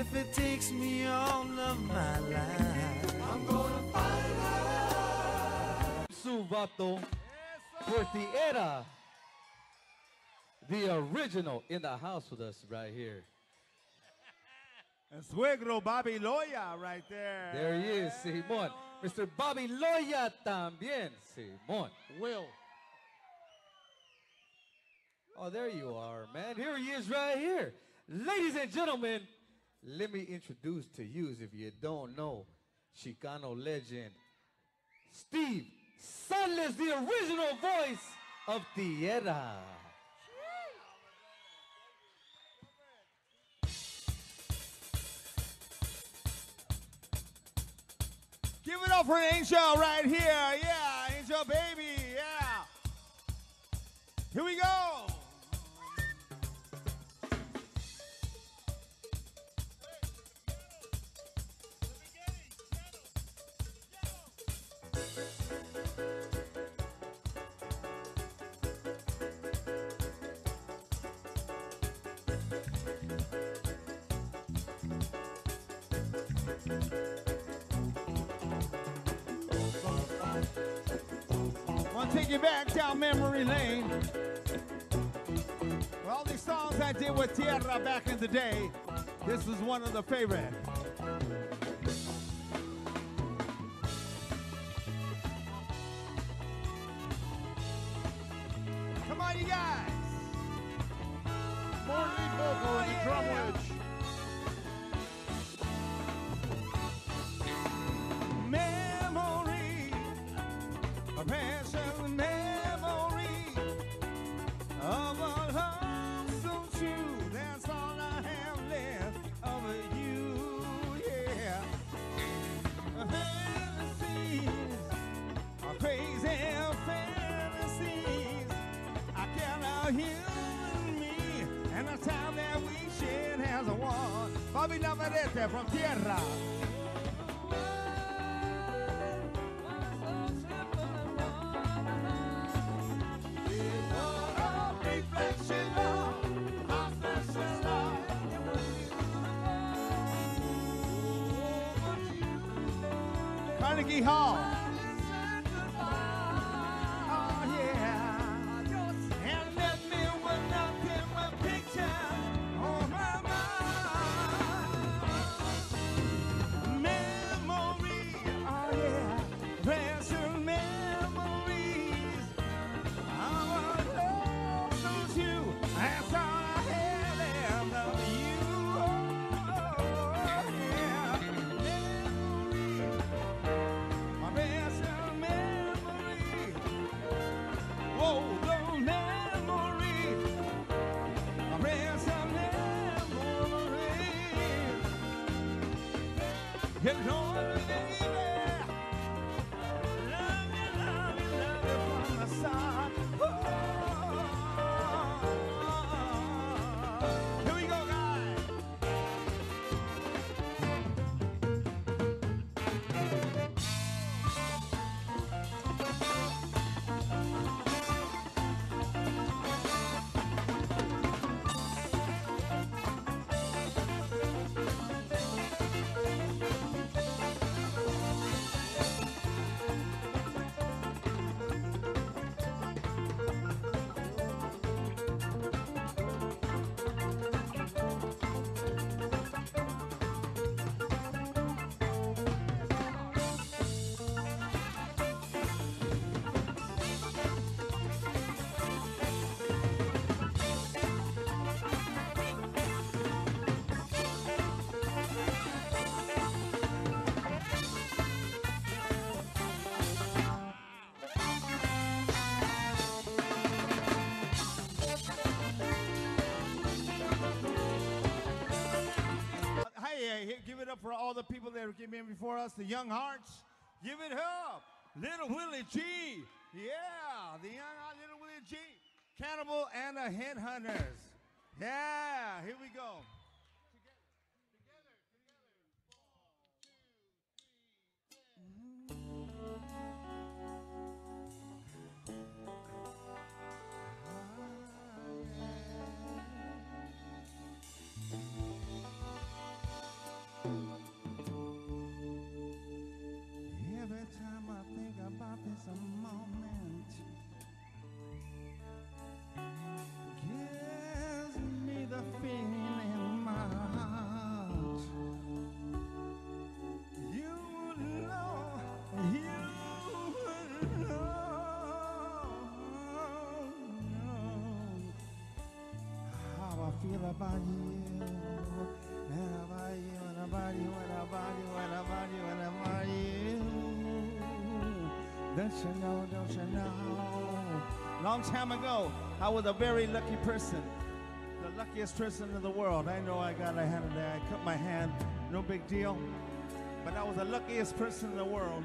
If it takes me all of my life, I'm gonna fight her. Su Vato for Tierra, the original in the house with us right here. And Suegro Bobby Loya right there. There he is, Simon. Mr. Bobby Loya también, Simon. Will. Oh, there you are, man. Here he is right here. Ladies and gentlemen, let me introduce to you, if you don't know, Chicano legend, Steve Sunless, the original voice of Tierra. Give it up for Angel right here. Yeah, Angel baby. Yeah. Here we go. Wanna take you back down memory lane. Well, all these songs I did with Tierra back in the day, this is one of the favorite. Come on, you guys. More lead vocal in the drum wedge. Memory, a precious memory of a love so true. That's all I have left of you, yeah. Fantasies, crazy fantasies. I cannot hear me, and the time that we shared has won. Bobby Navarrete from Tierra. Carnegie Hall. Oh, yeah. And let me with nothing but pictures on my mind. Memory, oh, yeah. Precious memories. I was lost on you. That's all I had left of you. Oh, yeah. My best memory. Oh, the memory. My best memory. Get it on, baby. Love you, love you, love you from the start. Oh. Here we go, guys. Hey, give it up for all the people that came in before us, the Young Hearts. Give it up. Little Willie G. Yeah, the Young Heart, Little Willie G. Cannibal and the Headhunters. Yeah, here we go. Every time I think about this moment, gives me the feeling in my heart. You know, you know how I feel about you. And about you, and about you, and about you, and about you, and about you. Don't you know, don't you know? Long time ago, I was a very lucky person. The luckiest person in the world. I know I got a hand in there. I cut my hand, no big deal. But I was the luckiest person in the world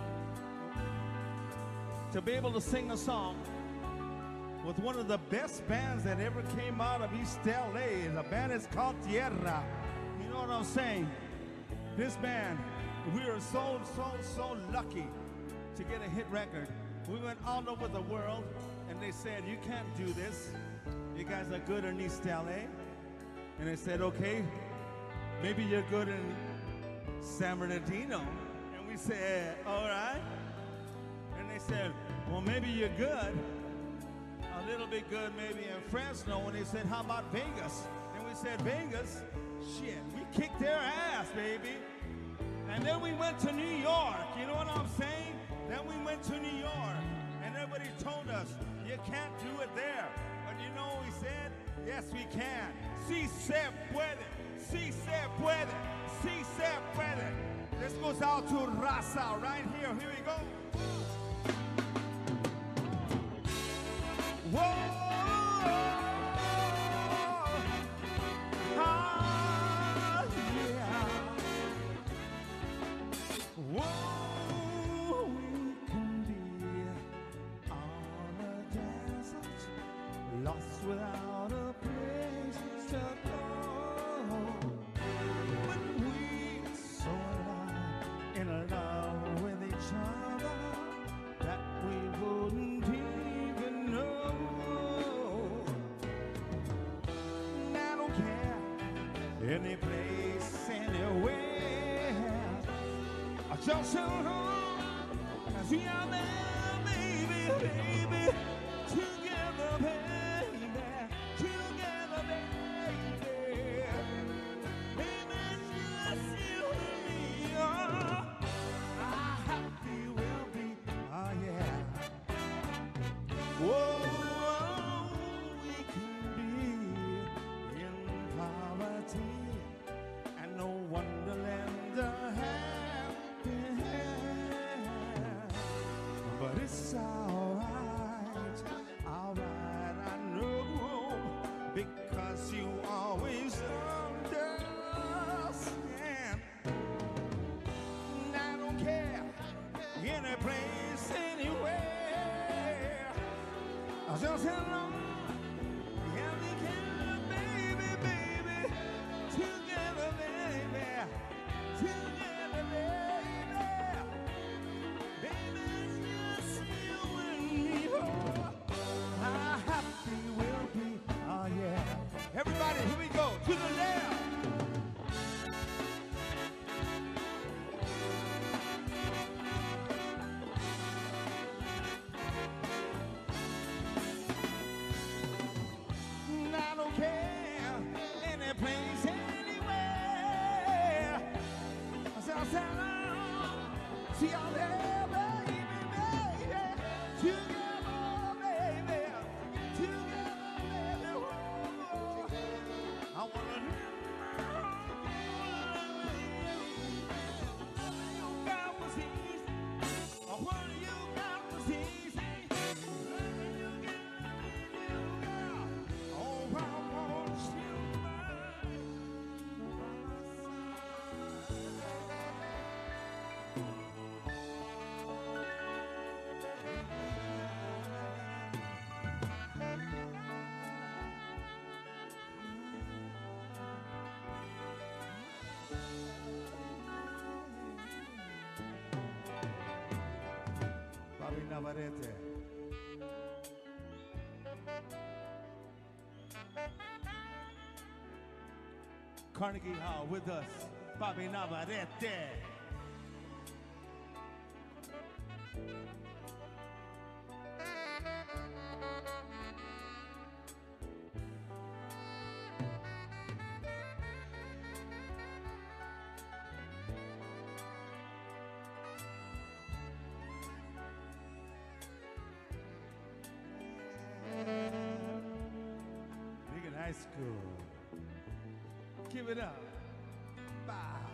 to be able to sing a song with one of the best bands that ever came out of East LA. The band is called Tierra. You know what I'm saying? This band, we are so lucky to get a hit record. We went all over the world and they said, you can't do this. You guys are good in East LA. And they said, okay, maybe you're good in San Bernardino. And we said, all right. And they said, well, maybe you're good. A little bit good maybe in Fresno. And they said, how about Vegas? And we said, Vegas? Shit, we kicked their ass, baby. And then we went to New York. You know what I'm saying? Then we went to New York. And everybody told us, you can't do it there. But you know what we said? Yes, we can. Sí se puede. Sí se puede. Sí se puede. This goes out to Raza right here. Here we go. Whoa! Ah, yeah. Whoa, we can be on a desert, lost without a place to go. But we so in love with each other that we wouldn't even know. And I don't care any place, anywhere. I just so long as we are there, baby, baby, together, baby, together, baby. Baby, just you and me, oh, how happy we'll be, oh yeah. Whoa, we can be in poverty and no wonderland of happiness. But it's alright, I know, because you always understand. And I don't care, any place, anywhere. I just said, Lord, yeah, we can, baby, baby, together, baby, together, baby. Baby, it's just you and me, oh, how happy we'll be, oh yeah. Everybody, here we go, to the left. And I don't care, any place, anywhere. I said, see y'all there, baby, baby. Together, baby. Together, baby. Whoa. I wanna you got was easy. What you got was easy. Loving you, giving you, girl. Oh, I want you mine. Bobby Navarrete. Carnegie Hall with us. Bobby Navarrete. Lincoln High School. Give it up. Bah.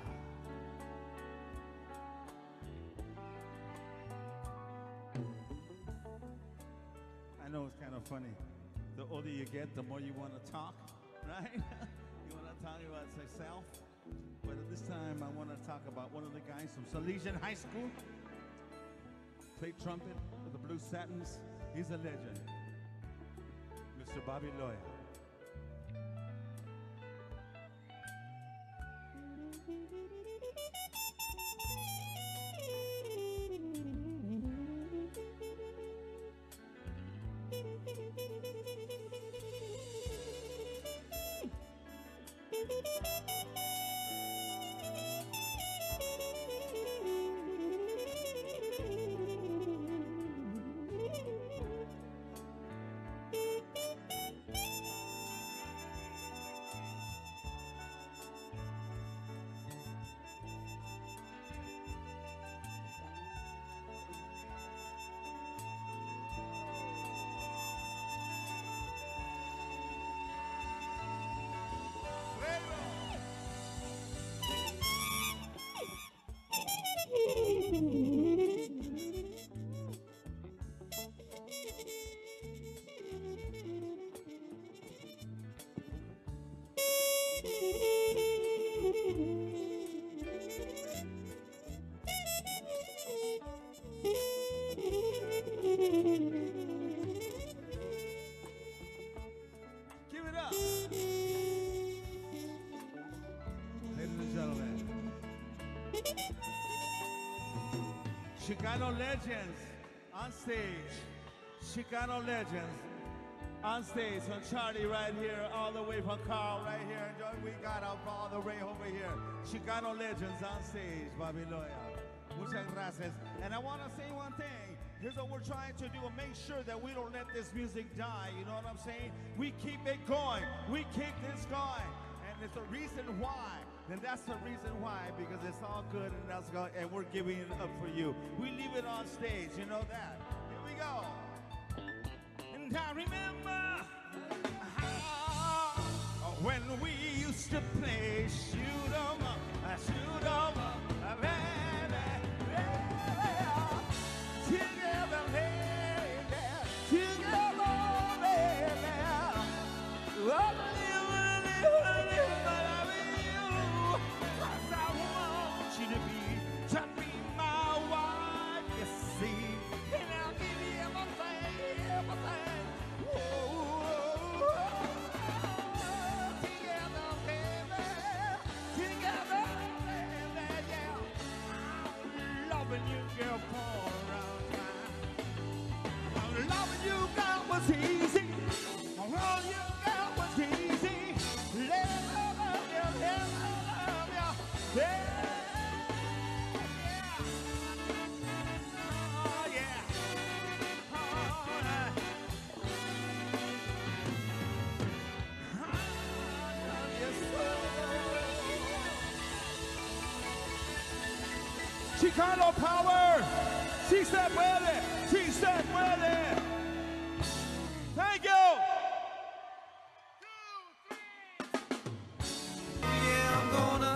I know it's kind of funny. The older you get, the more you want to talk, right? You want to talk about yourself. But at this time, I want to talk about one of the guys from Salesian High School. Played trumpet with the Blue Satins. He's a legend. Mr. Bobby Loya. Give it up. Ladies and gentlemen. Chicano legends on stage. Chicano legends on stage. So Charlie right here, all the way from Carl right here. And we got up all the way over here. Chicano legends on stage, Bobby Loya. Muchas gracias. And I want to say one thing. Here's what we're trying to do, and make sure that we don't let this music die. You know what I'm saying? We keep it going. We keep this going. And it's the reason why. And that's the reason why, because it's all good and that's good, and we're giving it up for you. We leave it on stage, you know that. Here we go. And I remember how when we used to play shoot 'em up, shoot 'em up, together, baby, together, baby. To be my wife, you see, and I'll give you everything, everything. Whoa, together, baby, together, baby, yeah. I'm loving you, girl, for around time. I'm loving you, girl, was easy. I'm loving you, girl, was easy. Let me love you, let me love you, yeah. Chicano power. Sí se puede. Sí se puede. Thank you. Yeah, I'm gonna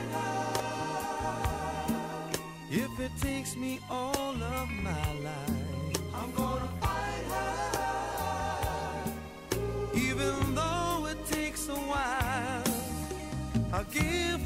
if it takes me all of my life, I'm gonna fight hard. Even though it takes a while, I'll give